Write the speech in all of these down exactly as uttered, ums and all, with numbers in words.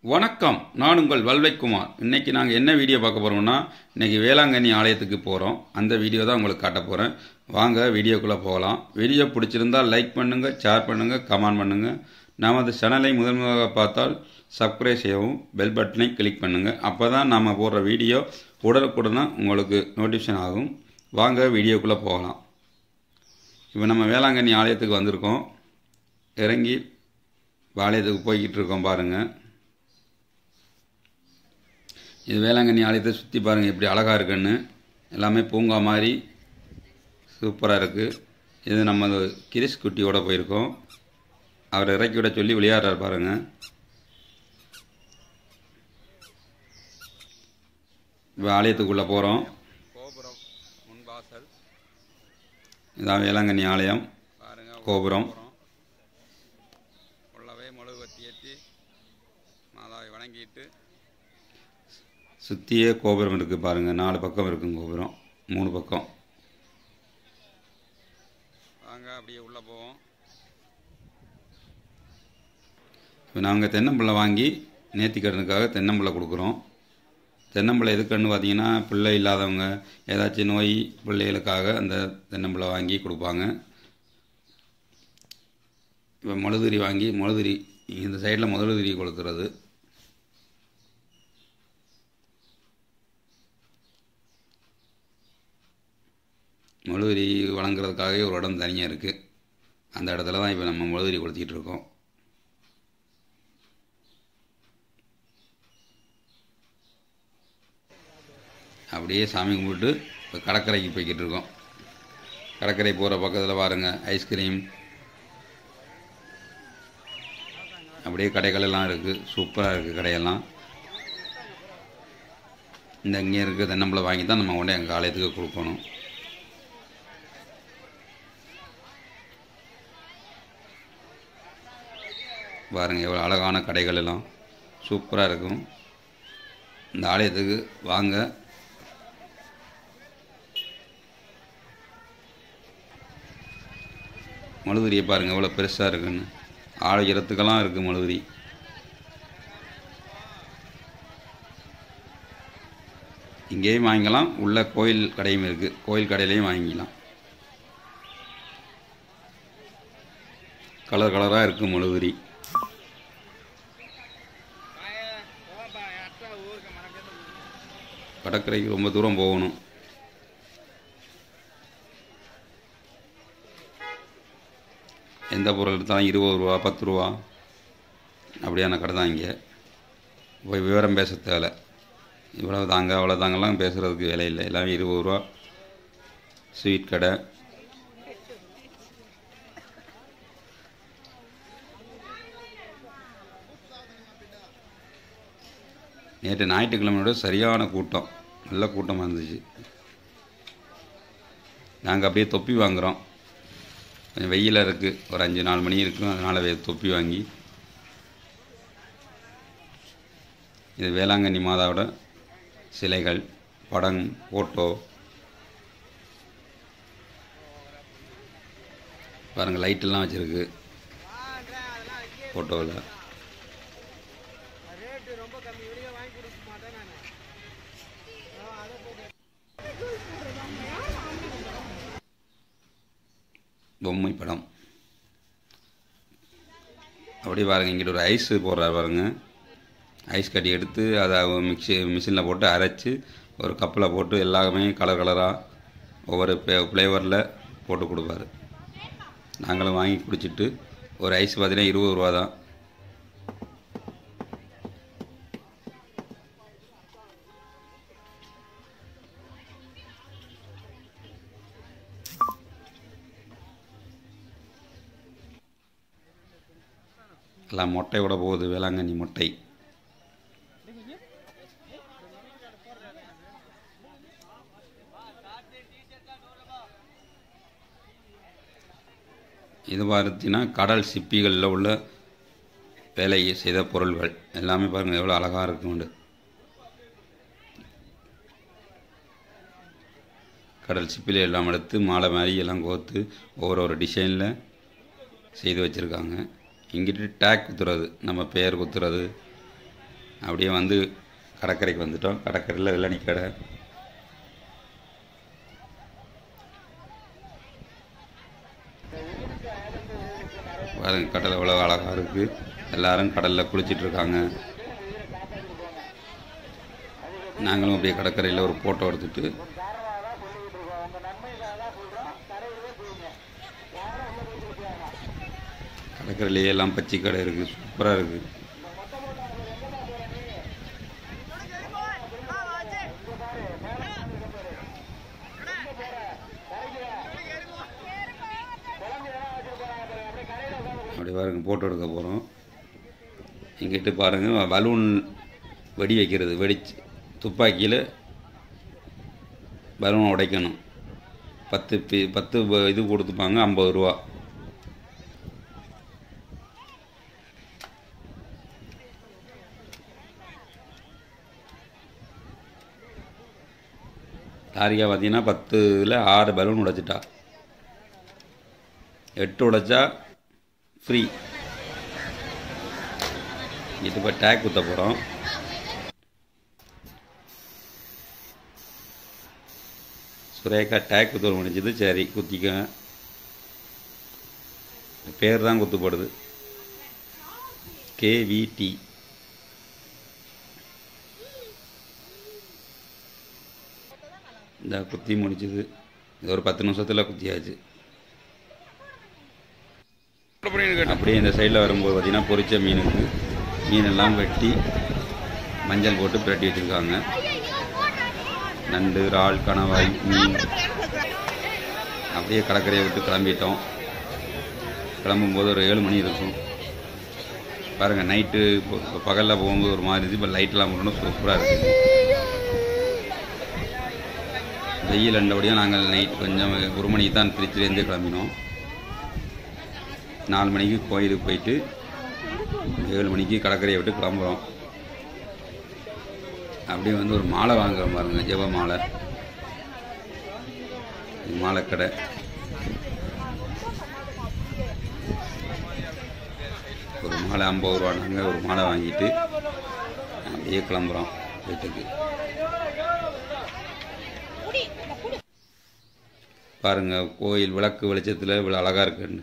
வணக்கம், நான் உங்கள் வல்வைக்குமார். இன்றைக்கி நாங்கள் என்ன வீடியோ பார்க்க போகிறோம்னா, இன்றைக்கி வேளாங்கண்ணி ஆலயத்துக்கு போகிறோம். அந்த வீடியோ தான் உங்களுக்கு காட்ட போகிறேன். வாங்க வீடியோக்குள்ளே போகலாம். வீடியோ பிடிச்சிருந்தால் லைக் பண்ணுங்கள், ஷேர் பண்ணுங்கள், கமெண்ட் பண்ணுங்கள். நமது சேனலை முதல் முதலாக பார்த்தால் சப்ஸ்கிரைப் செய்யவும், பெல் பட்டனை கிளிக் பண்ணுங்கள். அப்போ தான் நம்ம போடுற வீடியோ உடனுக்குடனே உங்களுக்கு நோட்டிஃபிகேஷன் ஆகும். வாங்க வீடியோக்குள்ளே போகலாம். இப்போ நம்ம வேளாங்கண்ணி ஆலயத்துக்கு வந்திருக்கோம். இறங்கி ஆலயத்துக்கு போய்கிட்டு இருக்கோம் பாருங்கள். இது வேளாங்கண்ணி ஆலயத்தை சுற்றி பாருங்கள் எப்படி அழகாக இருக்குன்னு. எல்லாமே பூங்கா மாதிரி சூப்பராக இருக்குது. இது நம்ம கிரிஷ் குட்டியோட போயிருக்கோம். அவரை இறக்கி விட சொல்லி விளையாடுறாரு பாருங்கள். இப்போ ஆலயத்துக்குள்ளே போகிறோம். கோபுரம் முன்வாசல் இதான் வேளாங்கண்ணி ஆலயம். பாருங்கள் கோபுரம். உள்ளவே மெழுகுவர்த்தி ஏற்றி மாதாவை வணங்கிட்டு சுற்றியே கோபுரம் இருக்குது பாருங்கள். நாலு பக்கம் இருக்குங்க கோபுரம், மூணு பக்கம். வாங்க அப்படியே உள்ளே போவோம். இப்போ நாங்கள் தென்னம்பிள்ளை வாங்கி நேர்த்திக்கடனுக்காக தென்னம்பிள்ளை கொடுக்குறோம். தென்னம்பிள்ளை எதுக்குன்னு பார்த்தீங்கன்னா, பிள்ளை இல்லாதவங்க ஏதாச்சும் நோய் பிள்ளைகளுக்காக அந்த தென்னம்பிள்ளை வாங்கி கொடுப்பாங்க. இப்போ மொழுதிரி வாங்கி மொழுதிரி இந்த சைடில் மொழுதிரி கொடுக்குறது. மொழுதிரி வழங்குறதுக்காகவே ஒரு இடம் தனியாக இருக்குது. அந்த இடத்துல தான் இப்போ நம்ம மொழுதிரி கொடுத்துக்கிட்டு இருக்கோம். அப்படியே சாமி கும்பிட்டு இப்போ கடற்கரைக்கு போய்கிட்டு இருக்கோம். கடற்கரை போகிற பக்கத்தில் பாருங்கள் ஐஸ்கிரீம், அப்படியே கடைகள் எல்லாம் இருக்குது. சூப்பராக இருக்குது கடையெல்லாம். இந்த இங்கே இருக்குது தென்னம்பிள்ளை வாங்கி தான் நம்ம கொண்டே எங்கள் ஆலயத்துக்கு கொடுக்கணும். பாருங்கள் எவ்வளோ அழகான கடைகள் எல்லாம் சூப்பராக இருக்கும். இந்த ஆலயத்துக்கு வாங்க. மழுதிரியை பாருங்கள் எவ்வளோ பெருசாக இருக்குன்னு. ஆயிரத்துக்கெல்லாம் இருக்குது மழுதிரி. இங்கேயும் வாங்கிக்கலாம், உள்ள கோயில் கடையும் இருக்குது. கோயில் கடையிலையும் வாங்கிக்கலாம். கலர் கலராக இருக்குது மழுதிரி. கடற்கரைக்கு ரொம்ப தூரம் போகணும். எந்த பொருள் எடுத்தாலும் இருபது ரூபா பத்து ரூபா அப்படியான கடை தான். இங்கே போய் விவரம் பேச தேவை. இவ்வளோ தாங்க அவ்வளோ தாங்கலாம் பேசுகிறதுக்கு வேலை இல்லை. எல்லாமே இருபது ரூபா. ஸ்வீட் கடை. நேற்று ஞாயிற்றுக்கிழமையோட சரியான கூட்டம், நல்ல கூட்டமாக இருந்துச்சு. நாங்கள் அப்படியே தொப்பி வாங்குகிறோம். கொஞ்சம் வெயிலாக இருக்குது, ஒரு அஞ்சு நாலு மணி இருக்கும். அதனால் தொப்பி வாங்கி, இது வேளாங்கண்ணி மாதாவோட சிலைகள், படம், ஃபோட்டோ பாருங்கள். லைட்டெல்லாம் வச்சுருக்கு ஃபோட்டோவில். பொம்மை படம் அப்படியே பாருங்கள். இங்கிட்ட ஒரு ஐஸ் போடுறாரு பாருங்கள். ஐஸ் கட்டி எடுத்து அதை மிக்சி மிஷினில் போட்டு அரைச்சி ஒரு கப்பில் போட்டு எல்லாமே கலர் கலராக ஒவ்வொரு ஃப்ளேவரில் போட்டு கொடுப்பாரு. நாங்களும் வாங்கி குடிச்சிட்டு, ஒரு ஐஸ் பார்த்தீங்கன்னா இருபது ரூபா தான். எல்லாம் மொட்டையோட போகுது. வேளாங்கண்ணி மொட்டை. இது பார்த்தீங்கன்னா கடல் சிப்பிகளில் உள்ள வேலை செய்த பொருள்கள் எல்லாமே பாருங்கள் எவ்வளோ அழகாக இருக்குண்டு. கடல் சிப்பியில் எல்லாம் எடுத்து மாலை மாதிரி எல்லாம் கோர்த்து ஒவ்வொரு ஒரு டிசைனில் செய்து வச்சுருக்காங்க. இங்கிட்டு டேக் குத்துறது, நம்ம பேர் குத்துறது, அப்படியே வந்து கடற்கரைக்கு வந்துட்டோம். கடற்கரையில் வெள்ளனி கடை. பாருங்க கடல் எவ்வளோ அழகாக இருக்குது. எல்லோரும் கடலில் குளிச்சிட்ருக்காங்க. நாங்களும் அப்படியே கடற்கரையில் ஒரு ஃபோட்டோ எடுத்துகிட்டு கடற்கரையிலேயே எல்லாம் பச்சை கடை இருக்குது. சூப்பராக இருக்குது. அப்படி பாருங்க ஃபோட்டோ எடுக்க போகிறோம். இங்கிட்டு பாருங்கள் பலூன் வெடி வைக்கிறது. வெடிச்சு துப்பாக்கியில் பலூனை உடைக்கணும். பத்து பி பத்து இது கொடுத்துப்பாங்க, ஐம்பது ரூபா. தாரிகா பார்த்தீங்கன்னா பத்தில் ஆறு பலூன் உடைச்சிட்டா. எட்டு உடைச்சா ஃப்ரீ. இது இப்போ டேக் குத்த போகிறோம். சுரேகா டேக் குத்த முடிஞ்சது. சரி குத்திக்க. பேர் தான் குத்துப்படுது. கேவிடி. இந்த குத்தி முடிச்சது. இது ஒரு பத்து நிமிஷத்தில் குத்தியாச்சு. அப்படியே இந்த சைடில் வரும்போது பார்த்திங்கன்னா பொரிச்ச மீனுக்கு மீனெல்லாம் வெட்டி மஞ்சள் போட்டு பிரட்டி வச்சுருக்காங்க. நண்டு, இறால், கணவாய், மீன். அப்படியே கடற்கரையை விட்டு கிளம்பிட்டோம். கிளம்பும்போது ஒரு ஏழு மணி இருக்கும். பாருங்கள் நைட்டு இப்போ பகலில் போகும்போது ஒரு மாதிரி இருக்குது. இப்போ லைட்லாம் போடணும். சூப்பராக இருக்குது. வெயில் அண்டபடியாக நாங்கள் நைட் கொஞ்சம் ஒரு மணிக்கு தான் திருச்சிலேருந்தே கிளம்பினோம். நாலு மணிக்கு கோயிலுக்கு போயிட்டு ஏழு மணிக்கு கடற்கரையை விட்டு கிளம்புறோம். அப்படியே வந்து ஒரு மாலை வாங்குகிறோம் பாருங்க. ஜெப மாலை. மாலைக்கடை. ஒரு மாலை ஐம்பது ரூபா. நாங்கள் ஒரு மாலை வாங்கிட்டு அப்படியே கிளம்புறோம் வீட்டுக்கு. பாருங்கள் கோயில் விளக்கு வெளிச்சத்தில் இவ்வளோ அழகாக இருக்குன்னு.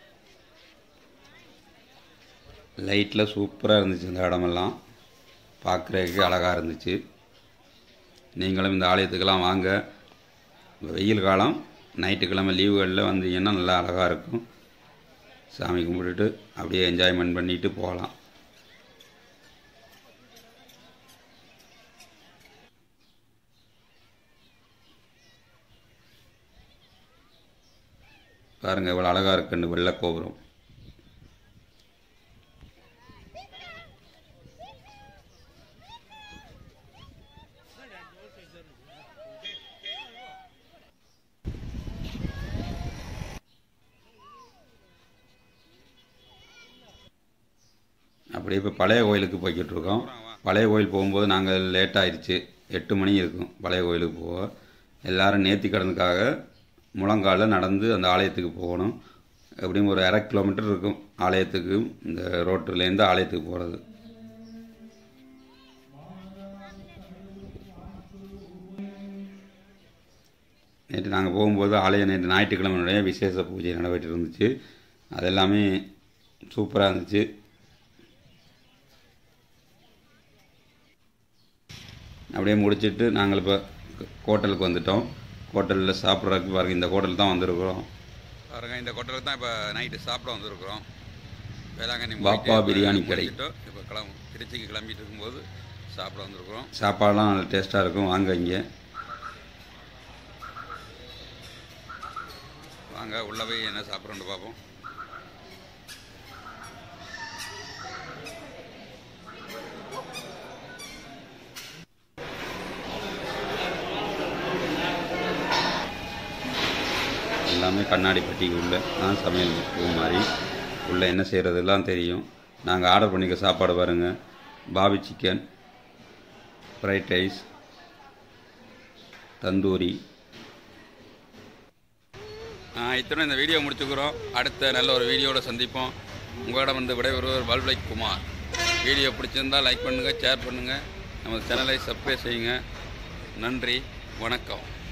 லைட்டில் சூப்பராக இருந்துச்சு. இந்த இடமெல்லாம் பார்க்குறதுக்கு அழகாக இருந்துச்சு. நீங்களும் இந்த ஆலயத்துக்கெல்லாம் வாங்க. வெயில் காலம் ஞாயிற்றுக்கிழமை லீவுகளில் வந்தீங்கன்னா நல்லா அழகாக இருக்கும். சாமி கும்பிட்டுட்டு அப்படியே என்ஜாய்மெண்ட் பண்ணிட்டு போகலாம். பாருங்கள் இவ்வளோ அழகாக இருக்குன்னு வெள்ளை கோபுரம். அப்படியே இப்போ பழைய கோயிலுக்கு போய்கிட்டு இருக்கோம். பழைய கோயில் போகும்போது நாங்கள் லேட் ஆயிடுச்சு. எட்டு மணி இருக்கும் பழைய கோயிலுக்கு போக. எல்லோரும் நேர்த்திக்கடனுக்காக முழங்காலில் நடந்து அந்த ஆலயத்துக்கு போகணும். எப்படியும் ஒரு அரை கிலோமீட்டர் இருக்கும் ஆலயத்துக்கு. இந்த ரோட்டிலேருந்து ஆலயத்துக்கு போகிறது. நேற்று நாங்கள் போகும்போது ஆலயம் நேற்று ஞாயிற்றுக்கிழமையுடைய விசேஷ பூஜை நடைபெற்று இருந்துச்சு. அது எல்லாமே சூப்பராக இருந்துச்சு. அப்படியே முடிச்சுட்டு நாங்கள் இப்போ ஹோட்டலுக்கு வந்துட்டோம். ஹோட்டலில் சாப்பிட்றதுக்கு பாருங்கள். இந்த ஹோட்டல் தான் வந்திருக்கிறோம். பாருங்கள் இந்த ஹோட்டலுக்கு தான் இப்போ நைட்டு சாப்பிட வந்திருக்கிறோம். வேளாங்கண்ணி பாப்பா பிரியாணி கடை. இப்போ கிளம்பு திருச்சிக்கு கிளம்பிட்டு இருக்கும்போது சாப்பிட வந்திருக்கிறோம். சாப்பாடெலாம் நல்ல டேஸ்ட்டாக இருக்கும். வாங்க இங்கே வாங்க. உள்ளே போய் என்ன சாப்பிட்றோன்னு பார்ப்போம். எல்லாமே கண்ணாடி பெட்டிக்கு உள்ள தான் சமையல் மாதிரி உள்ளே என்ன செய்கிறதுலாம் தெரியும். நாங்கள் ஆர்டர் பண்ணிக்க சாப்பாடு பாருங்கள். பாபி சிக்கன், ஃப்ரைட் ரைஸ், தந்தூரி. இத்தனை இந்த வீடியோ முடிச்சுக்கிறோம். அடுத்த நல்ல ஒரு வீடியோவில் சந்திப்போம். உங்களிடம் வந்து விடைபெறுவர் வல்விலை குமார். வீடியோ பிடிச்சிருந்தால் லைக் பண்ணுங்கள், ஷேர் பண்ணுங்கள், நம்ம சேனலை சப்ஸ்கிரைப் செய்யுங்க. நன்றி, வணக்கம்.